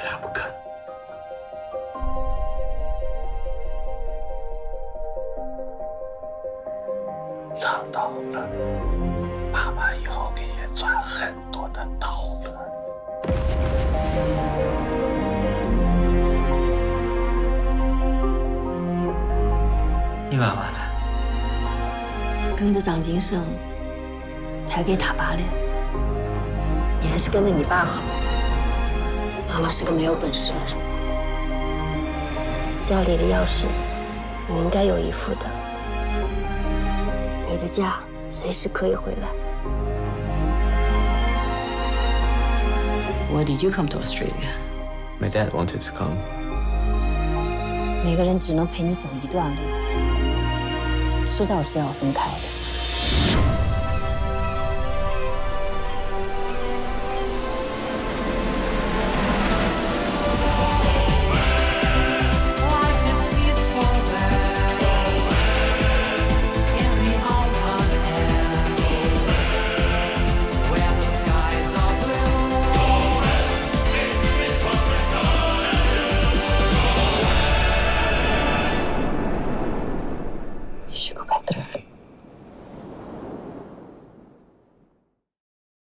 俩不肯。尝到了，妈妈以后给你赚很多的刀了。你妈妈呢？ 跟着长金生，抬给他爸了。你还是跟着你爸好。妈妈是个没有本事的人，家里的钥匙你应该有一副的。你的家随时可以回来。 Why did you come to Australia? My dad wanted to come. 每个人只能陪你走一段路，迟早是要分开的。